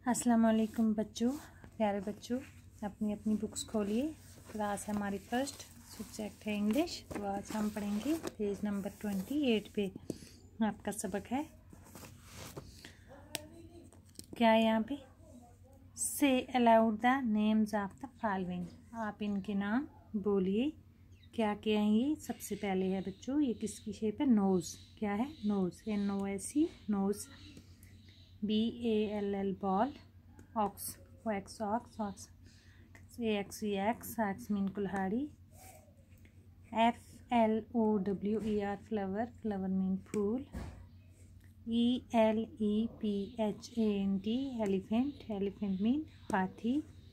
अस्सलाम वालेकुम बच्चों, प्यारे बच्चों, अपनी अपनी बुक्स खोलिए। क्लास है हमारी फर्स्ट, सब्जेक्ट है इंग्लिश। तो आज हम पढ़ेंगे पेज नंबर 28 पे। आपका सबक है क्या है यहाँ पे, say aloud the names of the following. आप इनके नाम बोलिए। क्या क्या है ये? सबसे पहले है बच्चों, ये किसकी शेप है? नोज़। क्या है? Nose, NOSE, nose. BALL ball. Ox, OX ox, ox. AX mean कुल्हाड़ी। FLOWER फ्लावर, फ्लावर मीन फूल। ELEPHANT एलिफेंट, एलिफेंट मीन हाथी।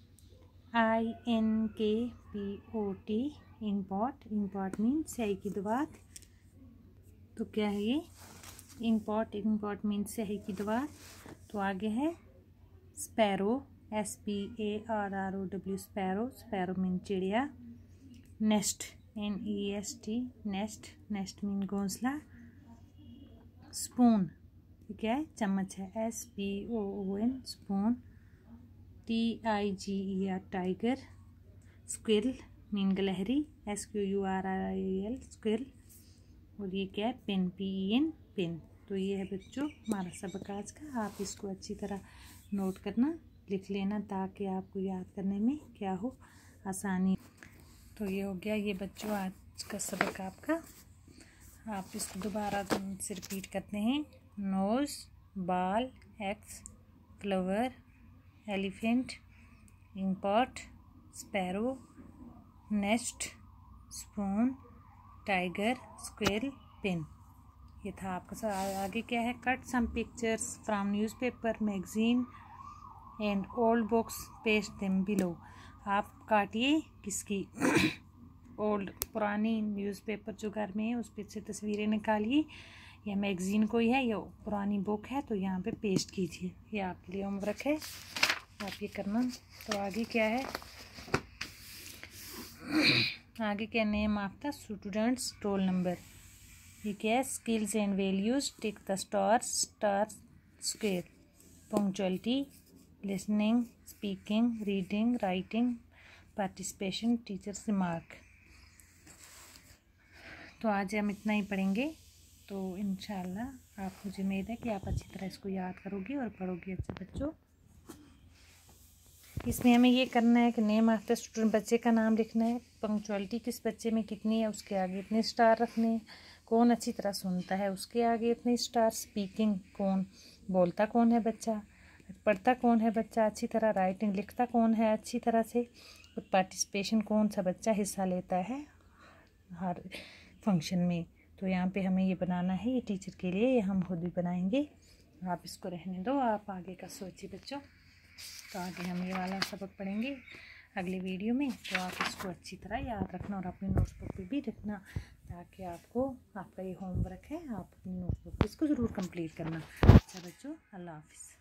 INKPOT इम्पॉट, इम्पॉट मीन स्याही की दीवार। तो क्या है ये? इम्पॉट, इम्पॉट मीन स्याही की दीवार। तो आगे है sparrow, SPARROW sparrow, sparrow mean चिड़िया। Nest, NEST nest, nest mean घोंसला। स्पून, क्या है? चम्मच है, SPOON spoon. TIGER tiger. Squirrel mean गिलहरी, SQURRIL स्क्विल। और ये क्या है? Pen, PEN pen. तो ये है बच्चों हमारा सबक आज का। आप इसको अच्छी तरह नोट करना, लिख लेना, ताकि आपको याद करने में क्या हो, आसानी। तो ये हो गया ये बच्चों आज का सबक आपका। आप इसको दोबारा से रिपीट करते हैं। Nose, ball, axe, flower, elephant, inkpot, sparrow, nest, spoon, tiger, squirrel, pen. ये था आपका। आगे क्या है? Cut some pictures from newspaper, magazine and old books, paste them below. आप काटिए किसकी? ओल्ड, पुरानी न्यूज़पेपर जो घर में है उस पर से तस्वीरें निकालिए, या मैगज़ीन कोई है या पुरानी बुक है तो यहाँ पे पेस्ट कीजिए। ये आपके लिए होमवर्क है, आप ये करना। तो आगे क्या है? आगे क्या? Name of the students, roll number. ये क्या है? Skills and values, tick the stars, star square. Punctuality, listening, speaking, reading, writing, participation, teachers remark. तो आज हम इतना ही पढ़ेंगे। तो इंशाल्लाह आप, मुझे उम्मीद है कि आप अच्छी तरह इसको याद करोगे और पढ़ोगे अच्छे बच्चों। इसमें हमें ये करना है कि नेम ऑफ द स्टूडेंट, बच्चे का नाम लिखना है। पंक्चुअलिटी किस बच्चे में कितनी है, उसके आगे इतने स्टार रखने हैं। कौन अच्छी तरह सुनता है, उसके आगे इतने स्टार। स्पीकिंग, कौन बोलता, कौन है बच्चा। पढ़ता कौन है बच्चा अच्छी तरह। राइटिंग, लिखता कौन है अच्छी तरह से। और पार्टिसिपेशन, कौन सा बच्चा हिस्सा लेता है हर फंक्शन में। तो यहाँ पे हमें ये बनाना है, ये टीचर के लिए, ये हम खुद भी बनाएंगे। आप इसको रहने दो, आप आगे का सोचिए बच्चों। तो आगे हम ये वाला सबक पढ़ेंगे अगले वीडियो में। तो आप इसको अच्छी तरह याद रखना और अपनी नोटबुक पे भी रखना, ताकि आपको, आपका ये होमवर्क है, आप अपनी नोटबुक पे इसको ज़रूर कंप्लीट करना। अच्छा बच्चों, अल्लाह हाफिज़।